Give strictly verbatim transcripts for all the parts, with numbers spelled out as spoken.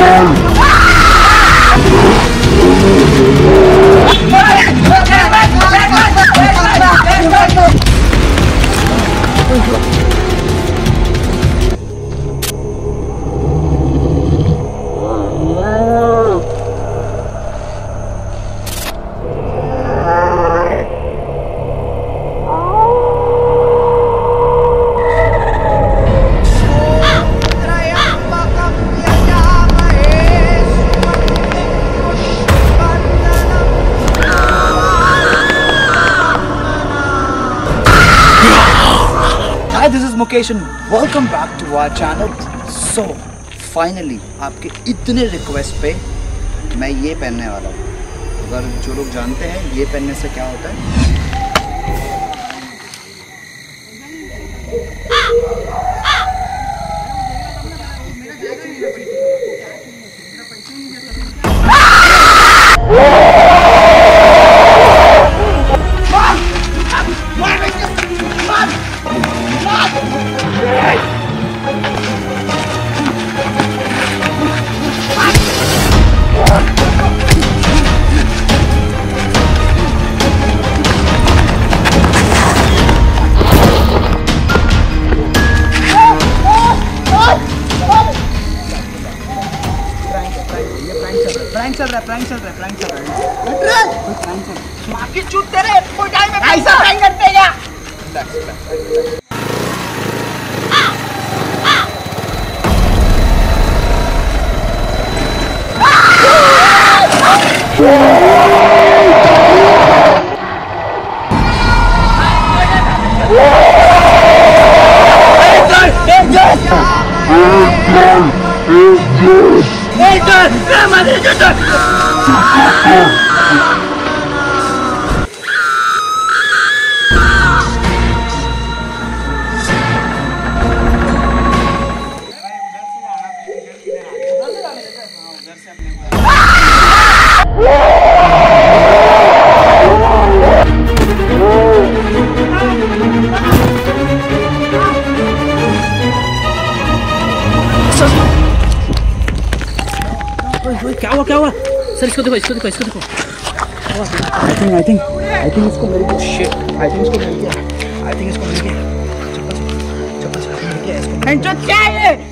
Hi, this is Mukesh and welcome back to our channel. So, finally आपके इतने request पे मैं ये पहनने वाला हूँ। अगर जो लोग जानते हैं ये पहनने से क्या होता है, प्रैंक चल रहा है प्रैंक चल रहा है प्रैंक चल रहा है प्रैंक चल रहा है प्रैंक चल रहा है आपकी चूत तेरे कोई टाइम में ऐसा प्रैंक करते क्या? क्या हुआ क्या हुआ सर? इसको देखो इसको देखो इसको देखो। I think I think I think इसको मिल गया। शिट, आई थिंक इसको मिल गया। आई थिंक इसको मिल गया। चप्पल चप्पल चप्पल मिल गया इसको। एंटर क्या है ये?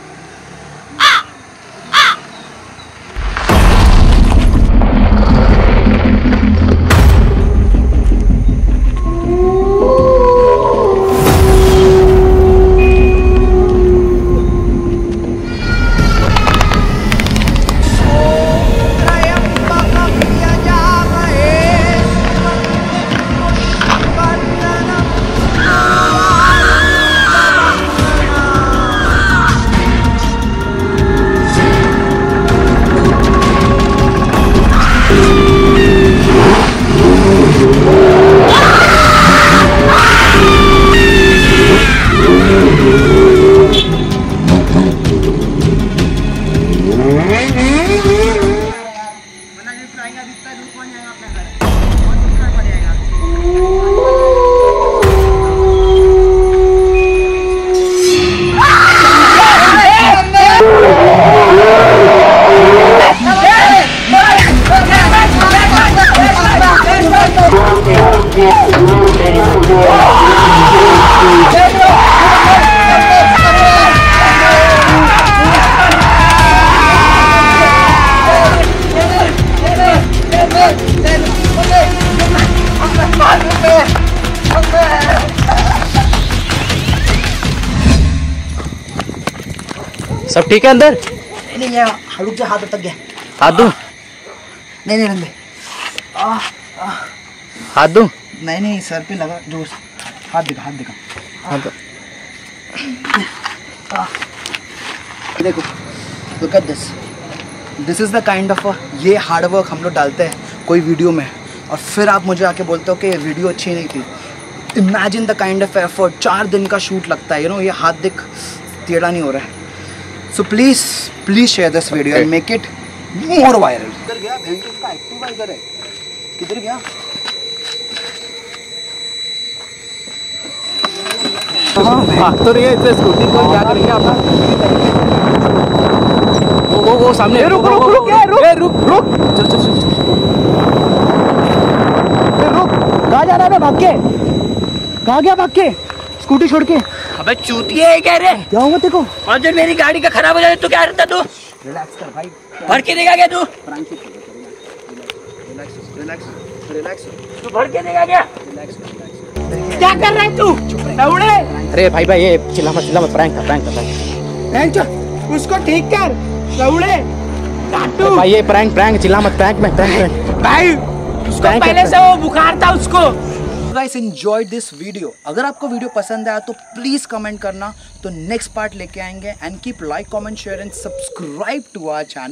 सब ठीक है अंदर? नहीं नहीं ये रुक जा, हाथ अटक गया। हाथ दूं? नहीं नहीं रंदे, हाथ दूं? नहीं नहीं सर पे लगा जोर से। हाथ दिखा हाथ दिखा हाथ दो। देखो, look at this. This is the kind of ये हार्ड वर्क हम लोग डालते हैं कोई वीडियो में, और फिर आप मुझे आके बोलते हो कि ये वीडियो अच्छी नहीं थी। Imagine the kind of effort. चार दिन का शूट लगता है, यू नो। ये हाथ दिख टेढ़ा नहीं हो रहा है। So please please share this video and make it more viral. किधर गया भेंटू का एक्टिवा? इधर है, किधर गया? भाग तो रही है, इसे स्कूटी को क्या करेंगे आप? वो वो वो सामने रुक रुक रुक ए, रुक रुक रुक चल चल चल रुक। कहाँ जा रहा है भाग के? कहाँ गया भाग के? स्कूटी छोड़ के। अबे चूतिया है क्या रे? क्या हुआ तेरे को? और जब मेरी गाड़ी का खराब हो जाए तो क्या करता तू? रिलैक्स कर भाई। भर के देगा क्या तू? रिलैक्स रिलैक्स रिलैक्स तू भर के देगा क्या? रिलैक्स क्या कर रहा है तू? लौड़े! अरे भाई भाई ये चिल्ला मत चिल्ला मत, प्रैंक था प्रैंक था प्रैंक। उसको ठीक कर लौड़े। तो भाई ये प्रैंक प्रैंक चिल्ला मत, प्रैंक में प्रैंक भाई उसको पहले से वो बुखार था उसको। Guys enjoy this video. अगर आपको वीडियो पसंद आया तो प्लीज कमेंट करना, तो नेक्स्ट पार्ट लेके आएंगे। And keep like comment share and subscribe to our channel.